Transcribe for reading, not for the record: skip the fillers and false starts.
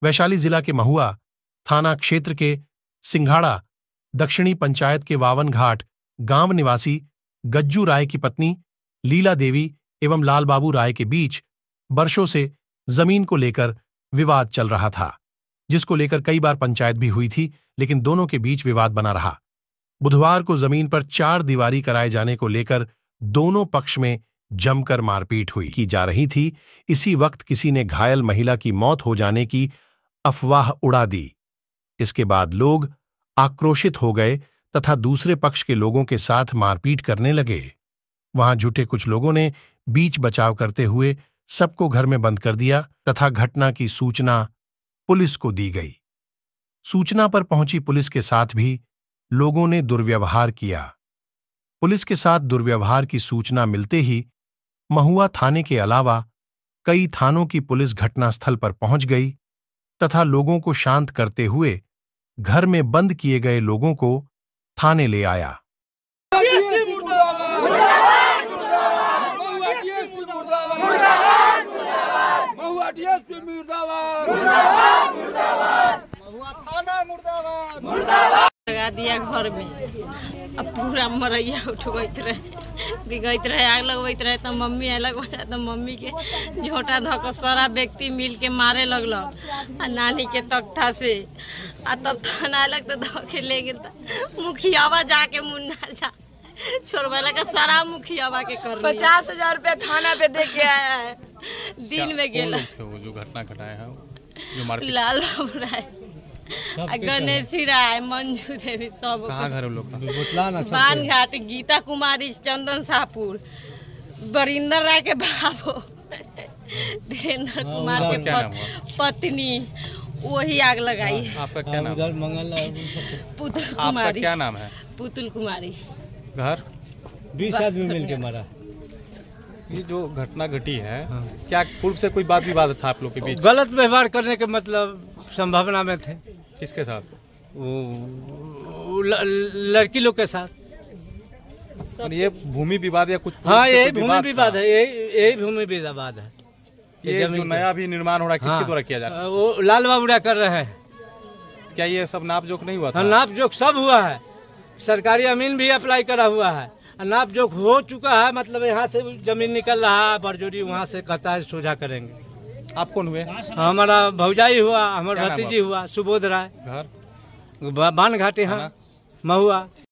वैशाली जिला के महुआ थाना क्षेत्र के सिंघाड़ा दक्षिणी पंचायत के वावन घाट गांव निवासी गज्जू राय की पत्नी लीला देवी एवं लाल बाबू राय के बीच वर्षों से जमीन को लेकर विवाद चल रहा था, जिसको लेकर कई बार पंचायत भी हुई थी, लेकिन दोनों के बीच विवाद बना रहा। बुधवार को जमीन पर 4 दीवारी कराए जाने को लेकर दोनों पक्ष में जमकर मारपीट हुई की जा रही थी। इसी वक्त किसी ने घायल महिला की मौत हो जाने की अफवाह उड़ा दी। इसके बाद लोग आक्रोशित हो गए तथा दूसरे पक्ष के लोगों के साथ मारपीट करने लगे। वहां जुटे कुछ लोगों ने बीच बचाव करते हुए सबको घर में बंद कर दिया तथा घटना की सूचना पुलिस को दी गई। सूचना पर पहुंची पुलिस के साथ भी लोगों ने दुर्व्यवहार किया। पुलिस के साथ दुर्व्यवहार की सूचना मिलते ही महुआ थाने के अलावा कई थानों की पुलिस घटनास्थल पर पहुंच गई तथा लोगों को शांत करते हुए घर में बंद किए गए लोगों को थाने ले आया। लगा दिया घर में, अब पूरा मरैया उठबैत रहे, बिगैत रहे, आग लगबैत रहे तो मम्मी अलग हो जाए तो मम्मी के झोटा धक सारा व्यक्ति मिल के मारे लगल आ नानी के तख्ता से आ तब थाना अलग तो धके ले गए। मुखियावा जाके मुन्ना जा छोड़वाला का सारा मुखियावा के कर 50,000 रुपया थाना पे दे के आया है। दिन में गेला वो जो घटना घटाया है जो लाल बाबू राय, गणेश राय, मंजू देवी, सब। कहाँ घर लोग? बान घाट, गीता कुमारी, चंदन शाहपुर, बरिंदर राय के बाबू, धीरेन्द्र कुमार के पत्नी, वही आग लगाई। आपका क्या नाम? पुतुल कुमारी। आपका क्या नाम है? पुतुल कुमारी। घर 20 आदमी मिलके मारा। ये जो घटना घटी है, क्या पूर्व से कोई वाद विवाद था आप लोग के बीच? गलत व्यवहार करने के मतलब संभावना में थे। किसके साथ? वो लड़की लोग के साथ। ये भूमि विवाद या कुछ? हाँ, यही भूमि विवाद है, यही भूमि विवाद है। ये जो नया भी निर्माण हो रहा है, किसके द्वारा किया जा रहा है? वो लाल बाबू राय कर रहे हैं। क्या ये सब नाप जोक नहीं हुआ था? नाप जोक सब हुआ है, सरकारी अमीन भी अप्लाई करा हुआ है, नाप जोक हो चुका है। मतलब यहाँ से जमीन निकल रहा है, बरजोरी वहाँ से कहता है सोझा करेंगे। आप कौन हुए? हमारा भौजाई हुआ, हमारा भतीजी हुआ, सुबोध राय। घर बान घाटे, हाँ, महुआ।